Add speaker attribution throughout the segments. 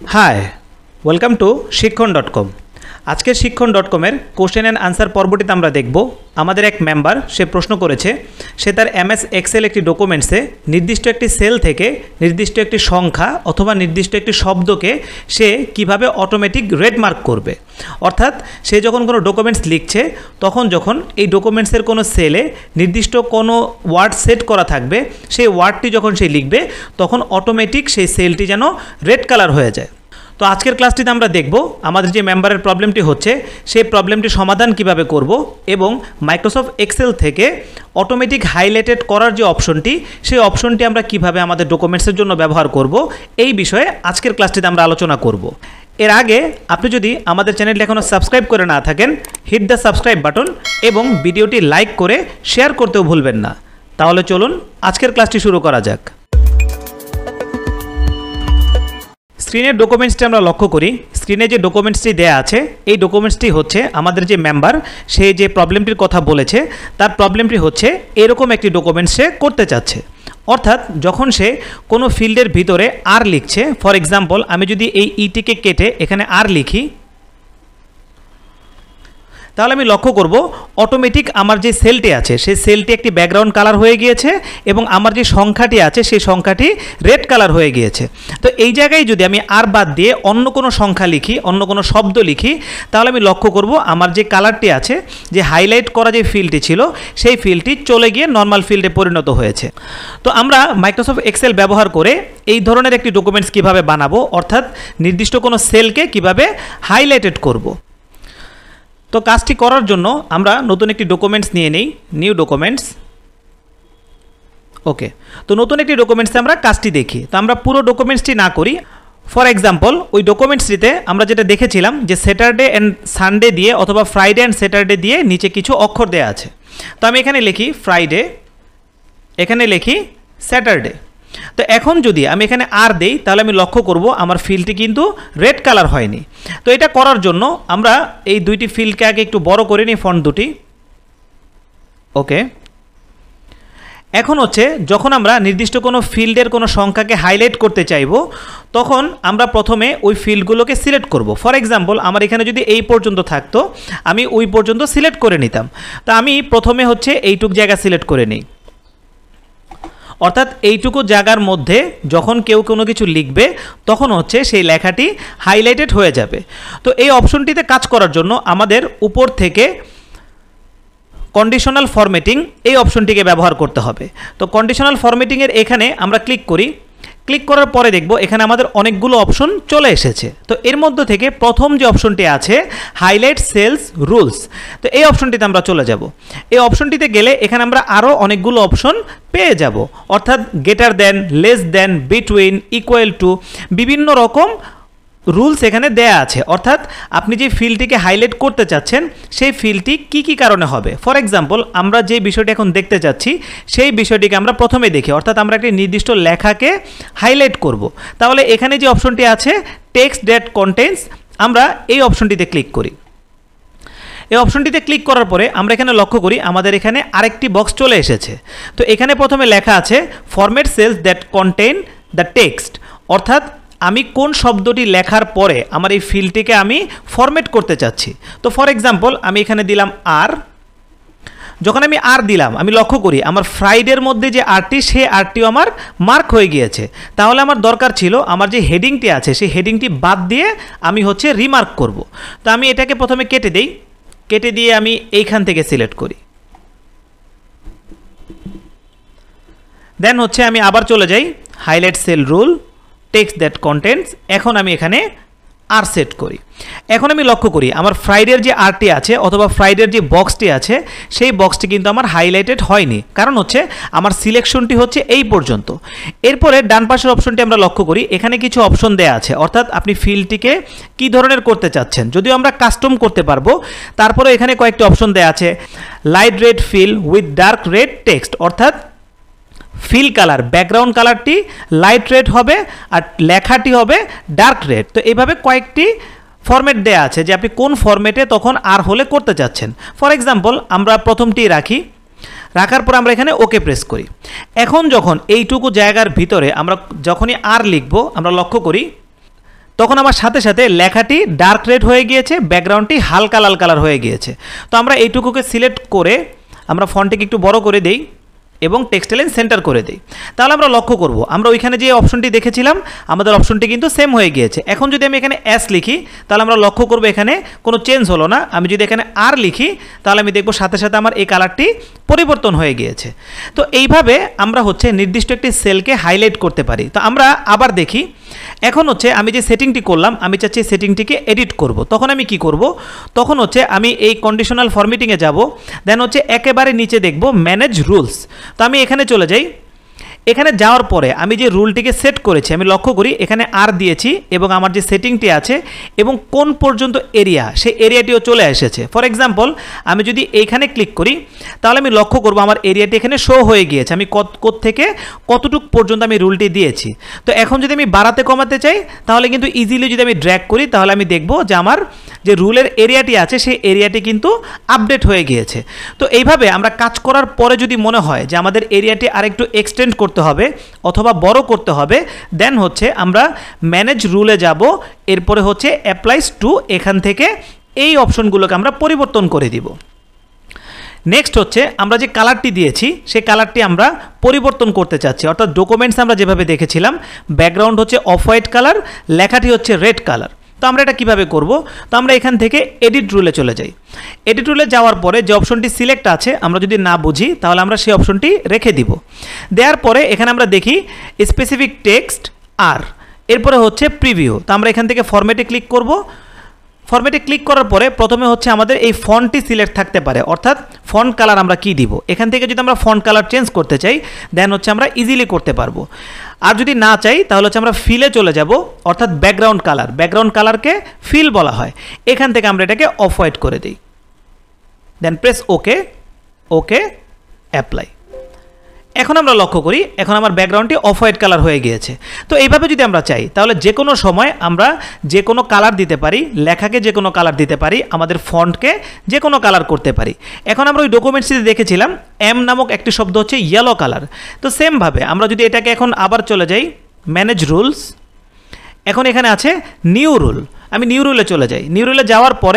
Speaker 1: Hi welcome to শিক্ষণ.com। আজকের শিক্ষণ.com-এর কোশ্চেন অ্যান্ড আনসার পর্বটিতে আমরা দেখব আমাদের এক মেম্বার সে প্রশ্ন করেছে সে তার MS এক্সেল একটি ডকুমেন্টসে নির্দিষ্ট একটি সেল থেকে নির্দিষ্ট একটি সংখ্যা অথবা নির্দিষ্ট একটি শব্দকে সে কিভাবে অটোমেটিক রেড মার্ক করবে। অর্থাৎ সে যখন কোনো ডকুমেন্টস লিখছে তখন যখন এই ডকুমেন্টসের কোনো সেলে নির্দিষ্ট কোনো ওয়ার্ড সেট করা থাকবে সেই ওয়ার্ডটি যখন সে লিখবে তখন অটোমেটিক সেই সেলটি যেন রেড কালার হয়ে যায়। তো আজকের ক্লাসটিতে আমরা দেখব আমাদের যে মেম্বারের প্রবলেমটি হচ্ছে সেই প্রবলেমটি সমাধান কিভাবে করব এবং মাইক্রোসফট এক্সেল থেকে অটোমেটিক হাইলাইটেড করার যে অপশনটি সেই অপশনটি আমরা কিভাবে আমাদের ডকুমেন্টসের জন্য ব্যবহার করব এই বিষয়ে আজকের ক্লাসটিতে আমরা আলোচনা করব। এর আগে আপনি যদি আমাদের চ্যানেলটি এখনও সাবস্ক্রাইব করে না থাকেন হিট দ্য সাবস্ক্রাইব বাটন এবং ভিডিওটি লাইক করে শেয়ার করতেও ভুলবেন না। তাহলে চলুন আজকের ক্লাসটি শুরু করা যাক। স্ক্রিনের ডকুমেন্টসটি আমরা লক্ষ্য করি। স্ক্রিনে যে ডকুমেন্টসটি দেয়া আছে এই ডকুমেন্টসটি হচ্ছে আমাদের যে মেম্বার সে যে প্রবলেমটির কথা বলেছে তার প্রবলেমটি হচ্ছে এরকম একটি ডকুমেন্টস সে করতে চাচ্ছে। অর্থাৎ যখন সে কোনো ফিল্ডের ভিতরে আর লিখছে, ফর এক্সাম্পল আমি যদি এই ইটিকে কেটে এখানে আর লিখি তাহলে আমি লক্ষ্য করব অটোমেটিক আমার যে সেলটি আছে সেই সেলটি একটি ব্যাকগ্রাউন্ড কালার হয়ে গিয়েছে এবং আমার যে সংখ্যাটি আছে সেই সংখ্যাটি রেড কালার হয়ে গিয়েছে। তো এই জায়গায় যদি আমি আর বাদ দিয়ে অন্য কোনো সংখ্যা লিখি, অন্য কোনো শব্দ লিখি তাহলে আমি লক্ষ্য করব আমার যে কালারটি আছে, যে হাইলাইট করা যে ফিল্ডটি ছিল সেই ফিল্ডটি চলে গিয়ে নর্মাল ফিল্ডে পরিণত হয়েছে। তো আমরা মাইক্রোসফট এক্সেল ব্যবহার করে এই ধরনের একটি ডকুমেন্টস কিভাবে বানাবো, অর্থাৎ নির্দিষ্ট কোনো সেলকে কিভাবে হাইলাইটেড করব। তো কাজটি করার জন্য আমরা নতুন একটি ডকুমেন্টস নিয়ে নেই, নিউ ডকুমেন্টস। ওকে, তো নতুন একটি ডকুমেন্টসে আমরা কাজটি দেখি। তো আমরা পুরো ডকুমেন্টসটি না করি। ফর এক্সাম্পল ওই ডকুমেন্টসটিতে আমরা যেটা দেখেছিলাম যে স্যাটারডে অ্যান্ড সানডে দিয়ে অথবা ফ্রাইডে অ্যান্ড স্যাটারডে দিয়ে নিচে কিছু অক্ষর দেওয়া আছে। তো আমি এখানে লিখি ফ্রাইডে, এখানে লিখি স্যাটারডে। তো এখন যদি আমি এখানে আর দেই তাহলে আমি লক্ষ্য করব আমার ফিল্ডটি কিন্তু রেড কালার হয়নি। তো এটা করার জন্য আমরা এই দুইটি ফিল্ডকে আগে একটু বড় করে নিই, ফন্ট দুটি। ওকে, এখন হচ্ছে যখন আমরা নির্দিষ্ট কোনো ফিল্ডের কোনো সংখ্যাকে হাইলাইট করতে চাইব তখন আমরা প্রথমে ওই ফিল্ডগুলোকে সিলেক্ট করব। ফর এক্সাম্পল আমার এখানে যদি এই পর্যন্ত থাকতো আমি ওই পর্যন্ত সিলেক্ট করে নিতাম। তো আমি প্রথমে হচ্ছে এইটুক জায়গা সিলেক্ট করে নিই। অর্থাৎ এইটুকু জায়গার মধ্যে যখন কেউ কোনো কিছু লিখবে তখন হচ্ছে সেই লেখাটি হাইলাইটেড হয়ে যাবে। তো এই অপশনটিতে কাজ করার জন্য আমাদের উপর থেকে কন্ডিশনাল ফরম্যাটিং এই অপশনটিকে ব্যবহার করতে হবে। তো কন্ডিশনাল ফরম্যাটিংয়ের এখানে আমরা ক্লিক করি। ক্লিক করার পরে দেখব এখানে আমাদের অনেকগুলো অপশন চলে এসেছে। তো এর মধ্যে থেকে প্রথম যে অপশনটি আছে হাইলাইট সেলস রুলস, তো এই অপশনটিতে আমরা চলে যাব। এই অপশনটিতে গেলে এখানে আমরা আরও অনেকগুলো অপশন পেয়ে যাব, অর্থাৎ greater than, less than, between, equal to, বিভিন্ন রকম রুলস এখানে দেয়া আছে। অর্থাৎ আপনি যে ফিল্ডটিকে হাইলাইট করতে চাচ্ছেন সেই ফিল্ডটি কি কি কারণে হবে। ফর এক্সাম্পল আমরা যে বিষয়টি এখন দেখতে চাচ্ছি সেই বিষয়টিকে আমরা প্রথমে দেখি, অর্থাৎ আমরা একটি নির্দিষ্ট লেখাকে হাইলাইট করব। তাহলে এখানে যে অপশনটি আছে টেক্সট দ্যাট কন্টেন্টস, আমরা এই অপশনটিতে ক্লিক করি। এই অপশনটিতে ক্লিক করার পরে আমরা এখানে লক্ষ্য করি আমাদের এখানে আরেকটি বক্স চলে এসেছে। তো এখানে প্রথমে লেখা আছে format cells that contain the text, অর্থাৎ আমি কোন শব্দটি লেখার পরে আমার এই ফিল্ডটিকে আমি ফরম্যাট করতে চাচ্ছি। তো ফর এক্সাম্পল আমি এখানে দিলাম আর। যখন আমি আর দিলাম আমি লক্ষ্য করি আমার ফ্রাইডের মধ্যে যে আরটি সেই আরটিও আমার মার্ক হয়ে গিয়েছে। তাহলে আমার দরকার ছিল আমার যে হেডিংটি আছে সেই হেডিংটি বাদ দিয়ে আমি হচ্ছে রিমার্ক করব। তো আমি এটাকে প্রথমে কেটে দেই, কেটে দিয়ে আমি এইখান থেকে সিলেক্ট করি। দেন হচ্ছে আমি আবার চলে যাই highlight cell rule, text that contents, এখন আমি এখানে আর সেট করি। এখন আমি লক্ষ্য করি আমার ফ্রাইডের যে আরটি আছে অথবা ফ্রাইডের যে বক্সটি আছে সেই বক্সটি কিন্তু আমার হাইলাইটেড হয়নি, কারণ হচ্ছে আমার সিলেকশনটি হচ্ছে এই পর্যন্ত। এরপরে ডান পাশের অপশনটি আমরা লক্ষ্য করি, এখানে কিছু অপশন দেয়া আছে, অর্থাৎ আপনি ফিল্ডটিকে কী ধরনের করতে চাচ্ছেন। যদিও আমরা কাস্টম করতে পারবো, তারপরে এখানে কয়েকটি অপশন দেয়া আছে light red fill with dark red text, অর্থাৎ ফিল কালার ব্যাকগ্রাউন্ড কালারটি লাইট রেড হবে আর লেখাটি হবে ডার্ক রেড। তো এইভাবে কয়েকটি ফরম্যাট দেয়া আছে যে আপনি কোন ফরম্যাটে তখন আর হলে করতে চাচ্ছেন। ফর এক্সাম্পল আমরা প্রথমটি রাখি, রাখার পর আমরা এখানে ওকে প্রেস করি। এখন যখন এইটুকু জায়গার ভিতরে আমরা যখনই আর লিখব আমরা লক্ষ্য করি তখন আমার সাথে সাথে লেখাটি ডার্ক রেড হয়ে গিয়েছে, ব্যাকগ্রাউন্ডটি হালকা লাল কালার হয়ে গিয়েছে। তো আমরা এইটুকুকে সিলেক্ট করে আমরা ফন্টটিকে একটু বড় করে দেই এবং টেক্সট লাইন সেন্টার করে দিই। তাহলে আমরা লক্ষ্য করব আমরা ওইখানে যে অপশনটি দেখেছিলাম আমাদের অপশনটি কিন্তু সেম হয়ে গিয়েছে। এখন যদি আমি এখানে এস লিখি তাহলে আমরা লক্ষ্য করব এখানে কোনো চেঞ্জ হলো না। আমি যদি এখানে আর লিখি তাহলে আমি দেখব সাথে সাথে আমার এই কালারটি পরিবর্তন হয়ে গিয়েছে। তো এইভাবে আমরা হচ্ছে নির্দিষ্ট একটি সেলকে হাইলাইট করতে পারি। তো আমরা আবার দেখি, এখন হচ্ছে আমি যে সেটিংটি করলাম আমি চাচ্ছি সেটিংটিকে এডিট করব। তখন আমি কি করব, তখন হচ্ছে আমি এই কন্ডিশনাল ফরম্যাটিংয়ে যাব, দেন হচ্ছে একেবারে নিচে দেখব ম্যানেজ রুলস। তো আমি এখানে চলে যাই, এখানে যাওয়ার পরে আমি যে রুলটিকে সেট করেছি আমি লক্ষ্য করি এখানে আর দিয়েছি এবং আমার যে সেটিংটি আছে এবং কোন পর্যন্ত এরিয়া সেই এরিয়াটিও চলে এসেছে। ফর এক্সাম্পল আমি যদি এইখানে ক্লিক করি তাহলে আমি লক্ষ্য করব আমার এরিয়াটি এখানে শো হয়ে গিয়েছে, আমি থেকে কতটুক পর্যন্ত আমি রুলটি দিয়েছি। তো এখন যদি আমি বাড়াতে কমাতে চাই তাহলে কিন্তু ইজিলি যদি আমি ড্র্যাগ করি তাহলে আমি দেখব যে আমার যে রুলের এরিয়াটি আছে সেই এরিয়াটি কিন্তু আপডেট হয়ে গিয়েছে। তো এইভাবে আমরা কাজ করার পরে যদি মনে হয় যে আমাদের এরিয়াটি আরেকটু এক্সটেন্ড করতে হবে অথবা বড় করতে হবে, দেন হচ্ছে আমরা ম্যানেজ রুলে যাব, এরপরে হচ্ছে অ্যাপ্লাইস টু, এখান থেকে এই অপশনগুলোকে আমরা পরিবর্তন করে দিব। নেক্সট হচ্ছে আমরা যে কালারটি দিয়েছি সেই কালারটি আমরা পরিবর্তন করতে চাচ্ছি, অর্থাৎ ডকুমেন্টস আমরা যেভাবে দেখেছিলাম ব্যাকগ্রাউন্ড হচ্ছে অফ হোয়াইট কালার, লেখাটি হচ্ছে রেড কালার। তো আমরা এটা কিভাবে করব, তো আমরা এখান থেকে এডিট রুলে চলে যাই। এডিট রুলে যাওয়ার পরে যে অপশনটি সিলেক্ট আছে আমরা যদি না বুঝি তাহলে আমরা সেই অপশনটি রেখে দিব। দেওয়ার পরে এখানে আমরা দেখি স্পেসিফিক টেক্সট আর, এরপরে হচ্ছে প্রিভিউ। তো আমরা এখান থেকে ফরম্যাটে ক্লিক করব। ফরম্যাটে ক্লিক করার পরে প্রথমে হচ্ছে আমাদের এই ফন্টটি সিলেক্ট থাকতে পারে, অর্থাৎ ফন্ট কালার আমরা কি দিব। এখান থেকে যদি আমরা ফন্ট কালার চেঞ্জ করতে চাই দেন হচ্ছে আমরা ইজিলি করতে পারবো। আর যদি না চাই তাহলে হচ্ছে আমরা ফিলে চলে যাব, অর্থাৎ ব্যাকগ্রাউন্ড কালারকে ফিল বলা হয়। এখান থেকে আমরা এটাকে অফ হোয়াইট করে দিই, দেন প্রেস ওকে, ওকে অ্যাপ্লাই। এখন আমরা লক্ষ্য করি এখন আমার ব্যাকগ্রাউন্ডটি অফ হোয়াইট কালার হয়ে গিয়েছে। তো এইভাবে যদি আমরা চাই তাহলে যে কোনো সময় আমরা যে কোনো কালার দিতে পারি, লেখাকে যে কোনো কালার দিতে পারি, আমাদের ফন্টকে যে কোনো কালার করতে পারি। এখন আমরা ওই ডকুমেন্টসটিতে দেখেছিলাম এম নামক একটি শব্দ হচ্ছে ইয়েলো কালার। তো সেমভাবে আমরা যদি এটাকে এখন আবার চলে যাই ম্যানেজ রুলস, এখন এখানে আছে নিউ রুল, আমি নিউ রুলে চলে যাই। নিউ রুলে যাওয়ার পরে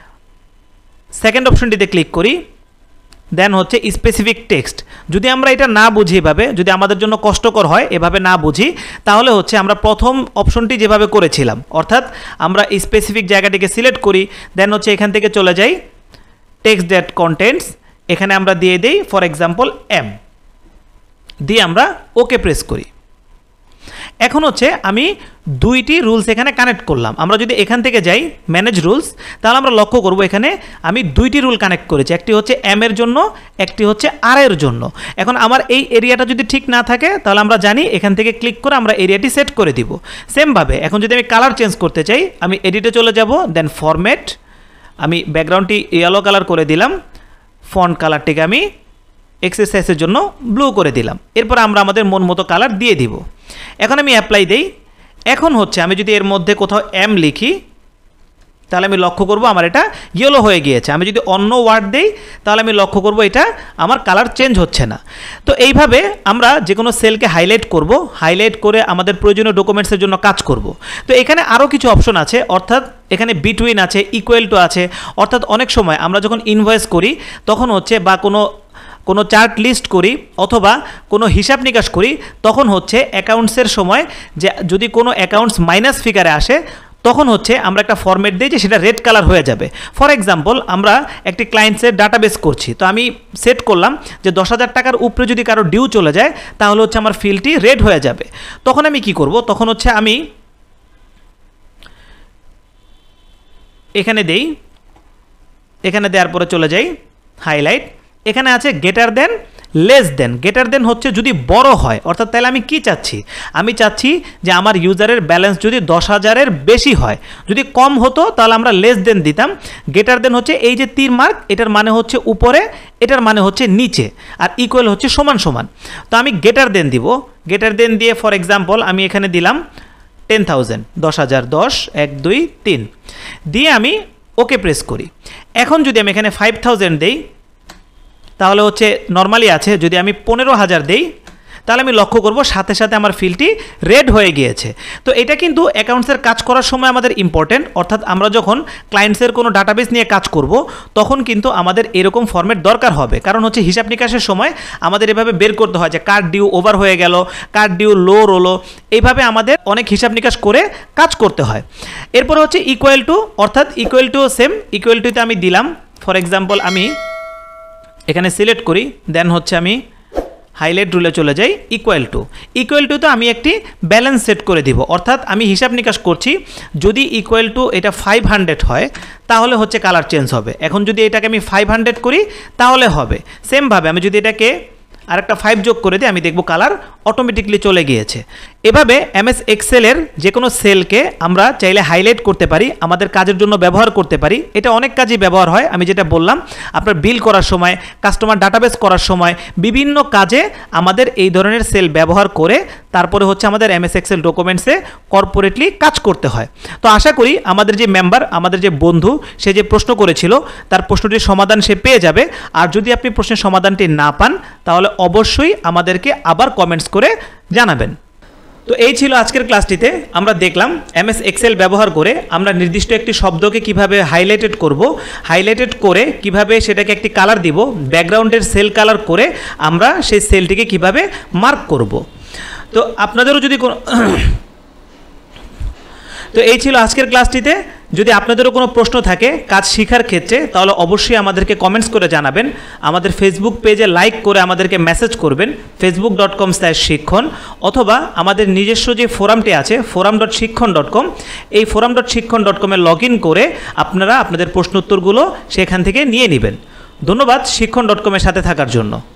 Speaker 1: সেকেন্ড অপশনটিতে ক্লিক করি, দেন হচ্ছে স্পেসিফিক টেক্সট। যদি আমরা এটা না বুঝি এভাবে, যদি আমাদের জন্য কষ্টকর হয় এভাবে না বুঝি তাহলে হচ্ছে আমরা প্রথম অপশনটি যেভাবে করেছিলাম, অর্থাৎ আমরা স্পেসিফিক জায়গাটিকে সিলেক্ট করি, দেন হচ্ছে এখান থেকে চলে যাই টেক্সট দ্যাট কন্টেন্টস, এখানে আমরা দিয়ে দিই ফর এক্সাম্পল এম, দিয়ে আমরা ওকে প্রেস করি। এখন হচ্ছে আমি দুইটি রুলস এখানে কানেক্ট করলাম। আমরা যদি এখান থেকে যাই ম্যানেজ রুলস তাহলে আমরা লক্ষ্য করব এখানে আমি দুইটি রুল কানেক্ট করেছি, একটি হচ্ছে এম এর জন্য, একটি হচ্ছে আর এর জন্য। এখন আমার এই এরিয়াটা যদি ঠিক না থাকে তাহলে আমরা জানি এখান থেকে ক্লিক করে আমরা এরিয়াটি সেট করে দিব। সেমভাবে এখন যদি আমি কালার চেঞ্জ করতে চাই আমি এডিটে চলে যাব, দেন ফরম্যাট, আমি ব্যাকগ্রাউন্ডটি ইয়েলো কালার করে দিলাম, ফন্ট কালারটিকে আমি এক্সারসাইজের জন্য ব্লু করে দিলাম, এরপর আমরা আমাদের মন মতো কালার দিয়ে দিব। এখন আমি অ্যাপ্লাই দেই। এখন হচ্ছে আমি যদি এর মধ্যে কোথাও এম লিখি তাহলে আমি লক্ষ্য করব আমার এটা ইয়েলো হয়ে গিয়েছে। আমি যদি অন্য ওয়ার্ড দেই তাহলে আমি লক্ষ্য করব এটা আমার কালার চেঞ্জ হচ্ছে না। তো এইভাবে আমরা যে কোনো সেলকে হাইলাইট করব, হাইলাইট করে আমাদের প্রয়োজনীয় ডকুমেন্টসের জন্য কাজ করব। তো এখানে আরও কিছু অপশন আছে, অর্থাৎ এখানে বিটুইন আছে, ইকুয়াল টু আছে, অর্থাৎ অনেক সময় আমরা যখন ইনভয়েস করি তখন হচ্ছে বা কোনো চার্ট লিস্ট করি অথবা কোনো হিসাব নিকাশ করি তখন হচ্ছে অ্যাকাউন্টসের সময় যে যদি কোনো অ্যাকাউন্টস মাইনাস ফিগারে আসে তখন হচ্ছে আমরা একটা ফরম্যাট দিই যে সেটা রেড কালার হয়ে যাবে। ফর এক্সাম্পল আমরা একটি ক্লায়েন্টসের ডাটাবেস করছি, তো আমি সেট করলাম যে 10,000 টাকার উপরে যদি কারো ডিউ চলে যায় তাহলে হচ্ছে আমার ফিল্ডটি রেড হয়ে যাবে। তখন আমি কি করব, তখন হচ্ছে আমি এখানে দেই, এখানে দেওয়ার পরে চলে যাই হাইলাইট, এখানে আছে greater than less than. Greater than হচ্ছে যদি বড় হয়, অর্থাৎ তাহলে আমি কি চাচ্ছি, আমি চাচ্ছি যে আমার ইউজারের ব্যালেন্স যদি 10,000-এর বেশি হয়, যদি কম হতো তাহলে আমরা লেস দেন দিতাম। গ্রেটার দেন হচ্ছে এই যে তীর মার্ক, এটার মানে হচ্ছে উপরে, এটার মানে হচ্ছে নিচে, আর ইকুয়াল হচ্ছে সমান সমান। তো আমি গ্রেটার দেন দিব, গ্রেটার দেন দিয়ে ফর এক্সাম্পল আমি এখানে দিলাম 10,000, 10,000, 10, 1, 2, 3 দিয়ে আমি ওকে প্রেস করি। এখন যদি আমি এখানে 5,000 দেই তাহলে হচ্ছে নর্মালি আছে, যদি আমি 15,000 দেই তাহলে আমি লক্ষ্য করব সাথে সাথে আমার ফিল্ডটি রেড হয়ে গিয়েছে। তো এটা কিন্তু অ্যাকাউন্টসের কাজ করার সময় আমাদের ইম্পর্টেন্ট, অর্থাৎ আমরা যখন ক্লায়েন্টসের কোনো ডাটাবেস নিয়ে কাজ করব তখন কিন্তু আমাদের এরকম ফরম্যাট দরকার হবে। কারণ হচ্ছে হিসাব নিকাশের সময় আমাদের এভাবে বের করতে হয় যে কার ডিউ ওভার হয়ে গেল, কার ডিউ লো রলো, এইভাবে আমাদের অনেক হিসাব নিকাশ করে কাজ করতে হয়। এরপর হচ্ছে ইকুয়াল টু, অর্থাৎ ইকুয়াল টু সেম, ইকুয়াল টুতে আমি দিলাম ফর এক্সাম্পল আমি এখানে সিলেক্ট করি, দেন হচ্ছে আমি হাইলাইট রুলে চলে যাই, ইকুয়াল টুতে আমি একটি ব্যালেন্স সেট করে দিব, অর্থাৎ আমি হিসাব নিকাশ করছি যদি ইকুয়াল টু এটা 500 হয় তাহলে হচ্ছে কালার চেঞ্জ হবে। এখন যদি এটাকে আমি 500 করি তাহলে হবে। সেমভাবে আমি যদি এটাকে আরেকটা 5 যোগ করে দিই, আমি দেখব কালার অটোমেটিকলি চলে গিয়েছে। এভাবে এমএস এক্সেলের যে কোনো সেলকে আমরা চাইলে হাইলাইট করতে পারি, আমাদের কাজের জন্য ব্যবহার করতে পারি। এটা অনেক কাজেই ব্যবহার হয়, আমি যেটা বললাম আপনার বিল করার সময়, কাস্টমার ডাটাবেস করার সময়, বিভিন্ন কাজে আমাদের এই ধরনের সেল ব্যবহার করে তারপরে হচ্ছে আমাদের এমএস এক্সেল ডকুমেন্টসে কর্পোরেটলি কাজ করতে হয়। তো আশা করি আমাদের যে মেম্বার, আমাদের যে বন্ধু, সে যে প্রশ্ন করেছিল তার প্রশ্নটির সমাধান সে পেয়ে যাবে। আর যদি আপনি প্রশ্নের সমাধানটি না পান তাহলে অবশ্যই আমাদেরকে আবার কমেন্টস করে জানাবেন। তো এই ছিল আজকের ক্লাসটিতে। আমরা দেখলাম এমএস এক্সেল ব্যবহার করে আমরা নির্দিষ্ট একটি শব্দকে কিভাবে হাইলাইটেড করব, হাইলাইটেড করে কিভাবে সেটাকে একটি কালার দিব, ব্যাকগ্রাউন্ডের সেল কালার করে আমরা সেই সেলটিকে কিভাবে মার্ক করব। তো আপনাদেরও যদি কোনো তো এই ছিল আজকের ক্লাসটিতে। যদি আপনাদেরও কোনো প্রশ্ন থাকে কাজ শেখার ক্ষেত্রে তাহলে অবশ্যই আমাদেরকে কমেন্টস করে জানাবেন। আমাদের ফেসবুক পেজে লাইক করে আমাদেরকে মেসেজ করবেন facebook.com/শিক্ষণ, অথবা আমাদের নিজস্ব যে ফোরামটি আছে forum.shikkhan.com, এই forum.shikkhan.com-এ লগ ইন করে আপনারা আপনাদের প্রশ্ন উত্তরগুলো সেখান থেকে নিয়ে নেবেন। ধন্যবাদ শিক্ষণ.com-এর সাথে থাকার জন্য।